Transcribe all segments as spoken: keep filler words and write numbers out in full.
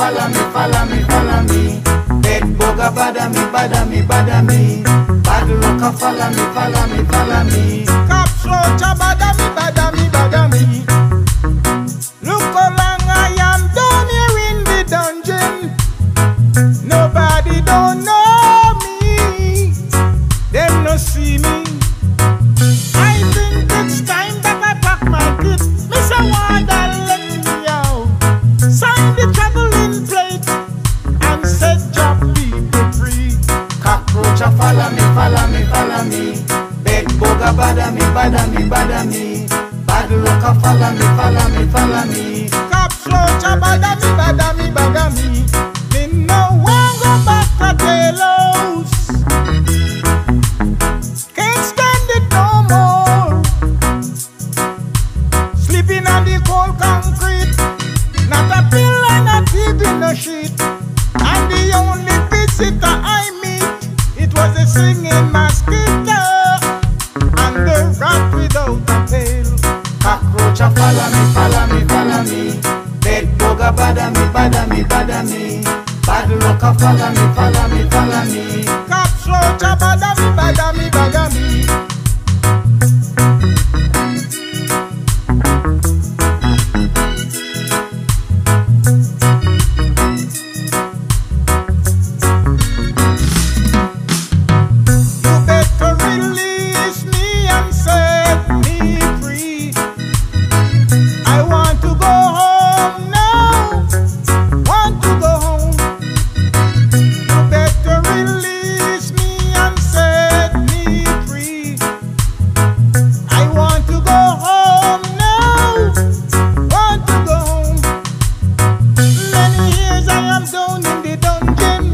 follow me, follow me, follow me. Bed bugger bother me, bother me, bother me. Bad luck a follow me, follow me, follow me. Copthroat a bother me, bother me, bother me. Look how long I am down here in the dungeon. Nobody don't know me. Them no see me. I think it's time that I pack my kit. Mister Wanda, let me out. Sign the traveling plate and set job people free. Cockroach a follow me, follow me, follow me. Bed bugger bother me, bother me, bother me. Bad luck a follow me, follow me, follow me. Copthroat a bother me, bother me, bother me. Me no want go back to Delos. Can't stand it no more. Sleeping on the cold concrete. Not a pillow, not even a sheet. And the only visitor I meet, it was a singing mosquito and the rat without a tail. Cockroach a follow me, follow me, follow me. Bed bugger bother me, bother me, bother me. Bad luck a follow me, follow me, follow me. Copthroat a bother me, bother me, bother me. You better release me and set me free. I want to go home now. Want to go home. You better release me and set me free. I want to go home now. Want to go home. Many years I am down in the dungeon.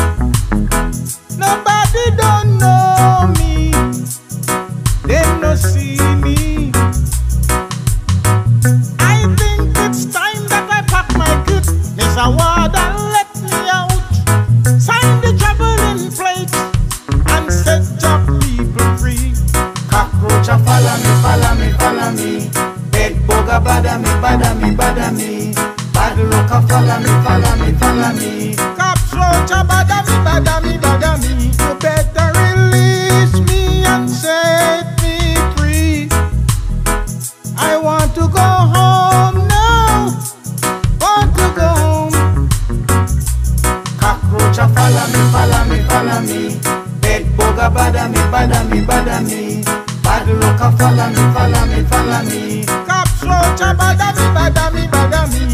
Nobody don't know me. They no see me. I think it's time that I pack my kit. Mister Wanda, let me out. Sign the traveling plate and set job people free. Cockroach a follow me, follow me, follow me. Bed bugger bother me, bother me, bother me. Bad luck a follow me, follow me, follow me. Copthroat a bother me, bother me, bother me. You better release me and set me free. I want to go home now. Want to go home. Cockroach a follow me, follow me, follow me. Bed bugger bother me, bother me, bother me. Bad luck a follow me, follow me, follow me. Copthroat a bother me, bother me, bother me.